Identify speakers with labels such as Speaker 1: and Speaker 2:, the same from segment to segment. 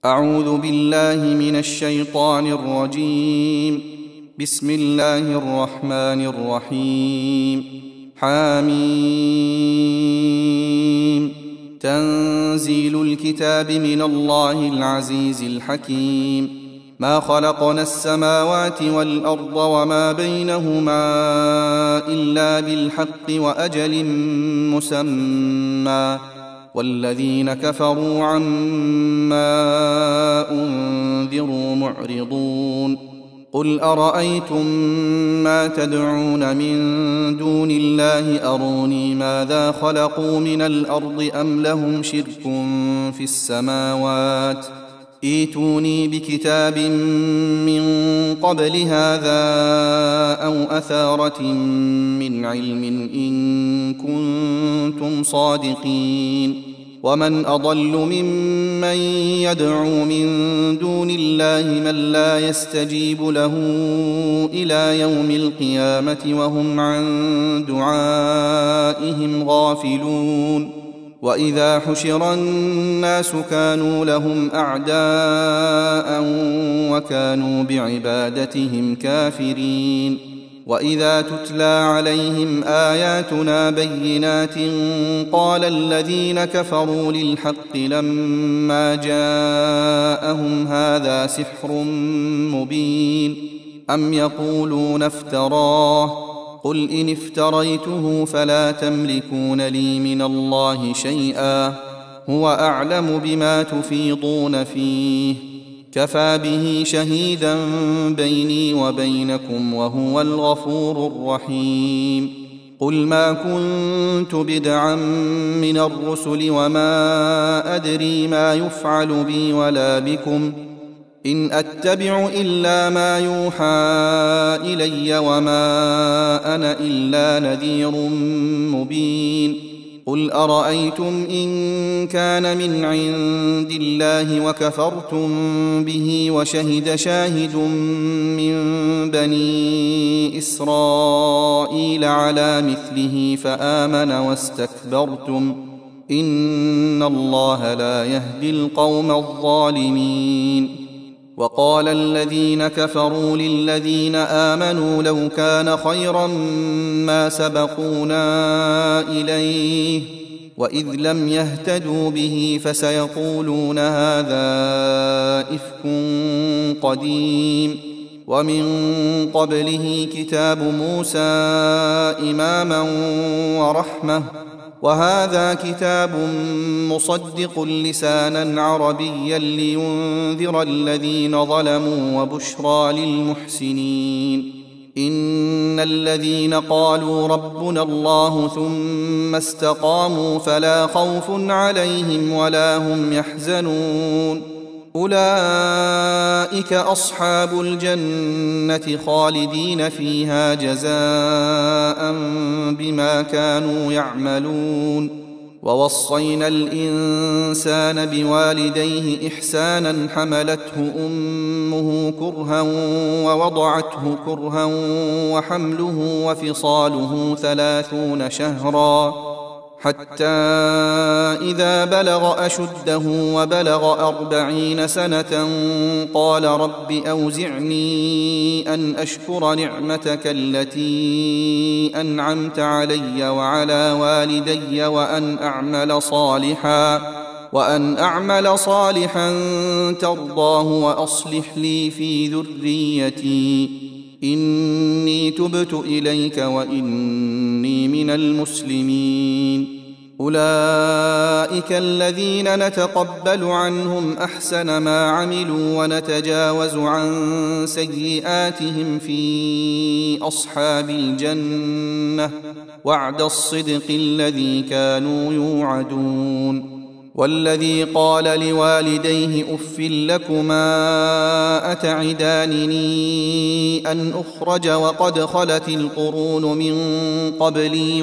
Speaker 1: أعوذ بالله من الشيطان الرجيم. بسم الله الرحمن الرحيم. حميم. تنزيل الكتاب من الله العزيز الحكيم. ما خلقنا السماوات والأرض وما بينهما إلا بالحق وأجل مسمى، والذين كفروا عما أنذروا معرضون. قل أرأيتم ما تدعون من دون الله أروني ماذا خلقوا من الأرض أم لهم شرك في السماوات، ائتوني بكتاب من قبل هذا أو أثارة من علم إن كنتم صادقين. ومن أضل ممن يدعو من دون الله من لا يستجيب له إلى يوم القيامة وهم عن دعائهم غافلون. وإذا حشر الناس كانوا لهم أعداء وكانوا بعبادتهم كافرين. وإذا تتلى عليهم آياتنا بينات قال الذين كفروا للحق لما جاءهم هذا سحر مبين أم يقولون افتراه، قل إن افتريته فلا تملكون لي من الله شيئا هو أعلم بما تفيضون فيه، كفى به شهيدا بيني وبينكم وهو الغفور الرحيم. قل ما كنت بدعا من الرسل وما أدري ما يفعل بي ولا بكم، إن أتبع إلا ما يوحى إلي وما أنا إلا نذير مبين. قل أرأيتم إن كان من عند الله وكفرتم به وشهد شاهد من بني إسرائيل على مثله فآمن واستكبرتم إن الله لا يهدي القوم الظالمين. وقال الذين كفروا للذين آمنوا لو كان خيرا ما سبقونا إليه وإذ لم يهتدوا به فسيقولون هذا إفك قديم. ومن قبله كتاب موسى إماما ورحمة، وهذا كتاب مصدق لسانا عربيا لينذر الذين ظلموا وبشرى للمحسنين. إن الذين قالوا ربنا الله ثم استقاموا فلا خوف عليهم ولا هم يحزنون، أولئك أصحاب الجنة خالدين فيها جزاء بما كانوا يعملون. ووصينا الإنسان بوالديه إحسانا حملته أمه كرها ووضعته كرها وحمله وفصاله 30 شهرا حتى إذا بلغ أشده وبلغ 40 سنة قال رب أوزعني أن أشكر نعمتك التي أنعمت علي وعلى والدي وأن أعمل صالحا ترضاه وأصلح لي في ذريتي إني تبت إليك وإني من المسلمين. أولئك الذين نتقبل عنهم أحسن ما عملوا ونتجاوز عن سيئاتهم في أصحاب الجنة وعد الصدق الذي كانوا يوعدون. والذي قال لوالديه أف لكما أتعدانني أن أخرج وقد خلت القرون من قبلي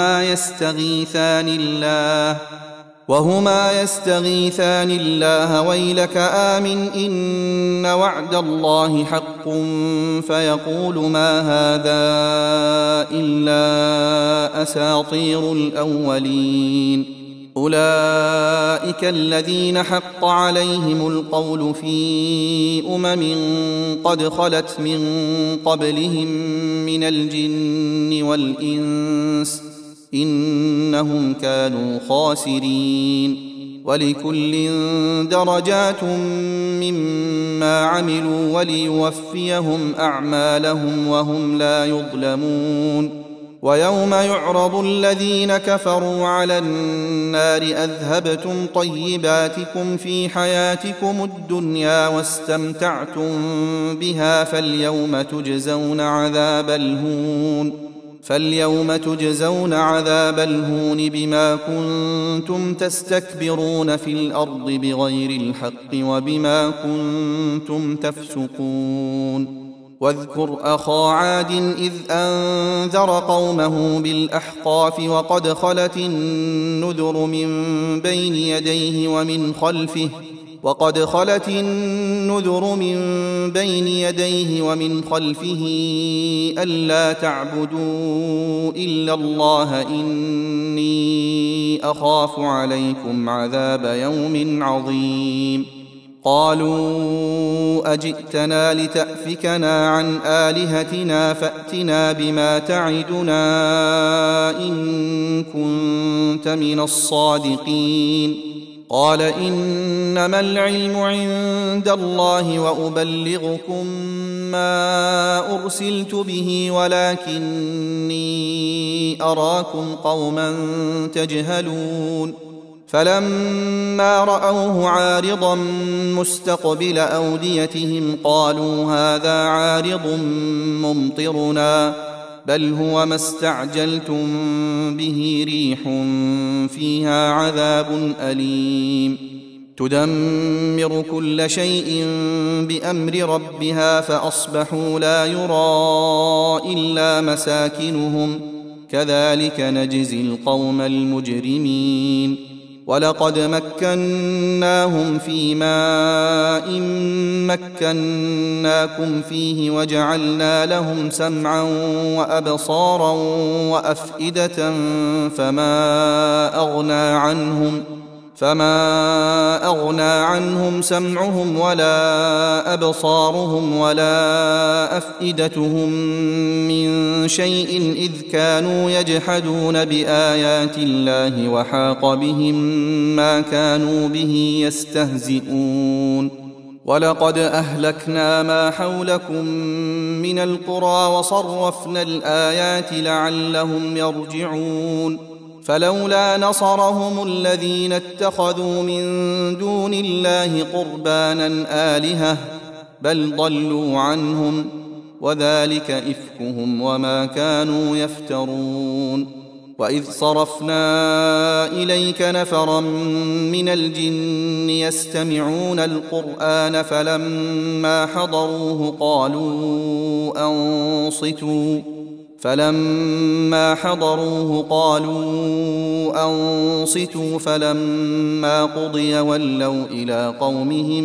Speaker 1: وهما يستغيثان الله ويلك آمن إن وعد الله حق فيقول ما هذا إلا أساطير الأولين. أولئك الذين حق عليهم القول في قد خلت من قبلهم من الجن والإنس إنهم كانوا خاسرين ولكل درجات مما عملوا وليوفيهم أعمالهم وهم لا يظلمون ويوم يعرض الذين كفروا على النار أذهبتم طيباتكم في حياتكم الدنيا واستمتعتم بها فاليوم تجزون عذاب الهون بما كنتم تستكبرون في الأرض بغير الحق وبما كنتم تفسقون واذكر أخا عاد إذ أنذر قومه بالأحقاف وقد خلت النذر من بين يديه ومن خلفه ألا تعبدوا إلا الله إني أخاف عليكم عذاب يوم عظيم قالوا أجئتنا لتأفكنا عن آلهتنا فأتنا بما تعدنا إن كنت من الصادقين قال إنما العلم عند الله وأبلغكم ما أرسلت به ولكني أراكم قوما تجهلون فلما رأوه عارضا مستقبل أوديتهم قالوا هذا عارض ممطرنا بل هو ما استعجلتم به ريح فيها عذاب أليم تدمر كل شيء بأمر ربها فأصبحوا لا يرى إلا مساكنهم كذلك نجزي القوم المجرمين ولقد مكناهم في ماء مكناكم فيه وجعلنا لهم سمعا وأبصارا وأفئدة فما أغنى عنهم سمعهم ولا أبصارهم ولا أفئدتهم من شيء إذ كانوا يجحدون بآيات الله وحاق بهم ما كانوا به يستهزئون ولقد أهلكنا ما حولكم من القرى وصرفنا الآيات لعلهم يرجعون فلولا نصرهم الذين اتخذوا من دون الله قربانا آلهة بل ضلوا عنهم وذلك إفكهم وما كانوا يفترون وإذ صرفنا إليك نفرا من الجن يستمعون القرآن فلما حضروه قالوا أنصتوا فلما قضي ولوا إلى قومهم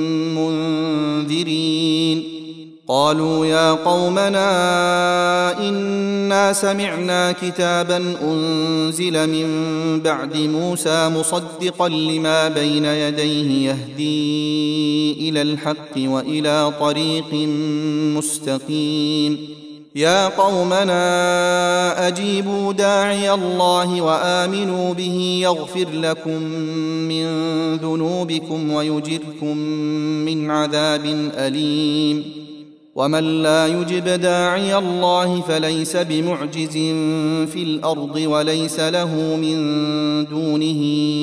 Speaker 1: منذرين قالوا يا قومنا إنا سمعنا كتابا أنزل من بعد موسى مصدقا لما بين يديه يهدي إلى الحق وإلى طريق مستقيم يا قومنا أجيبوا داعي الله وآمنوا به يغفر لكم من ذنوبكم ويجركم من عذاب أليم ومن لا يجب داعي الله فليس بمعجز في الأرض وليس له من دونه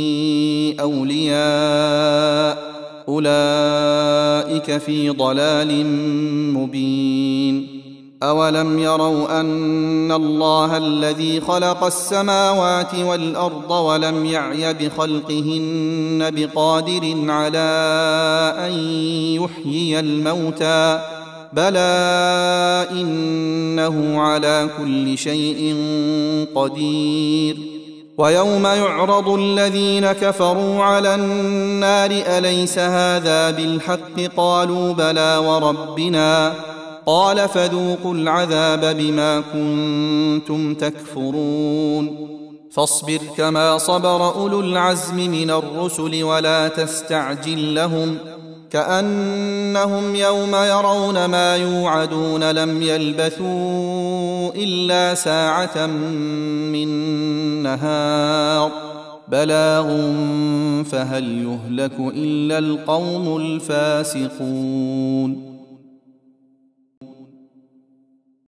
Speaker 1: أولياء أولئك في ضلال مبين أولم يروا أن الله الذي خلق السماوات والأرض ولم يعي بخلقهن بقادر على أن يحيي الموتى بلى إنه على كل شيء قدير ويوم يعرض الذين كفروا على النار أليس هذا بالحق قالوا بلى وربنا قال فذوقوا العذاب بما كنتم تكفرون فاصبر كما صبر أولو العزم من الرسل ولا تستعجل لهم كأنهم يوم يرون ما يوعدون لم يلبثوا إلا ساعة من نهار بلاغ فهل يهلك إلا القوم الفاسقون